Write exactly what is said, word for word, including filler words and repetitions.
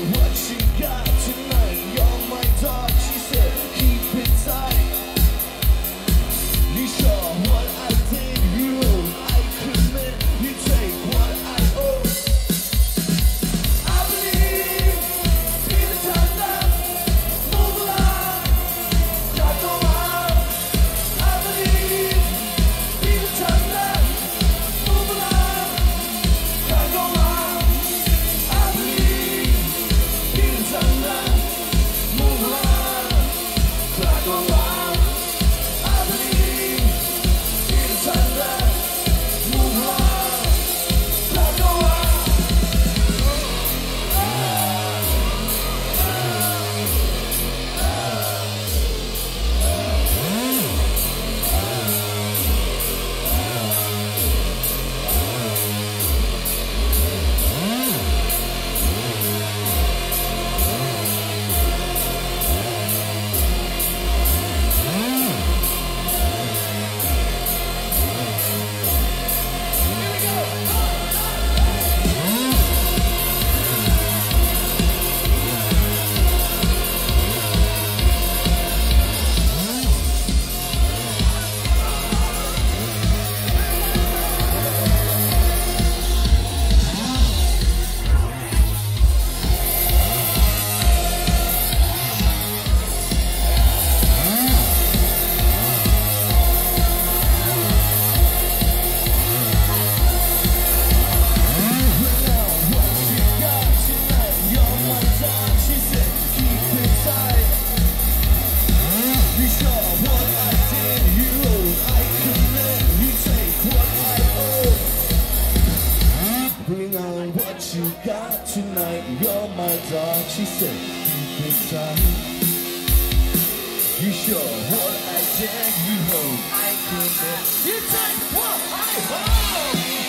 what you got tonight. You're my dog, she said, keep it tight. You sure what I did, you owe. I commit, you take what I owe. I believe, be the thunder, move along, not go out. I believe, be the thunder, move along, not go out. I believe, be the thunder, move along, not go out. I believe, be the thunder, move along, not go out. Bring on what you got tonight. You're my dog, she said, keep it tight. You sure what I did, you know I could. You take what I hold.